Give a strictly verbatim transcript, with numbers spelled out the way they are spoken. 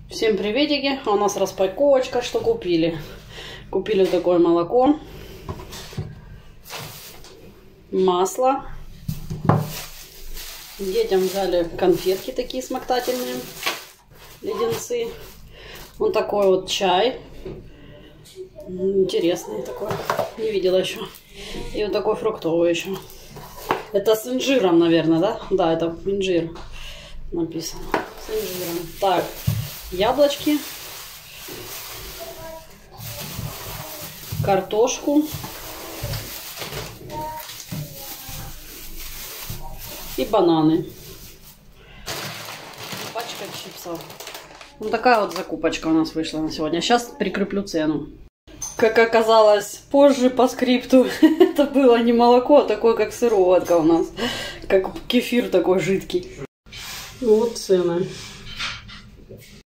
Всем приветики, у нас распаковочка, что купили. Купили вот такое молоко, масло. Детям взяли конфетки такие смоктательные, леденцы. Вот такой вот чай. Интересный такой, не видела еще. И вот такой фруктовый еще. Это с инжиром, наверное, да? Да, это инжир написано. С инжиром. Так, яблочки, картошку и бананы. Пачка чипсов. Вот такая вот закупочка у нас вышла на сегодня. Сейчас прикреплю цену. Как оказалось позже по скрипту, это было не молоко, а такое как сыроватка у нас. Как кефир такой жидкий. Вот цены.